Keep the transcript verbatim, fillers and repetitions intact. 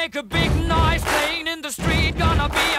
make a big noise playing in the street. Gonna be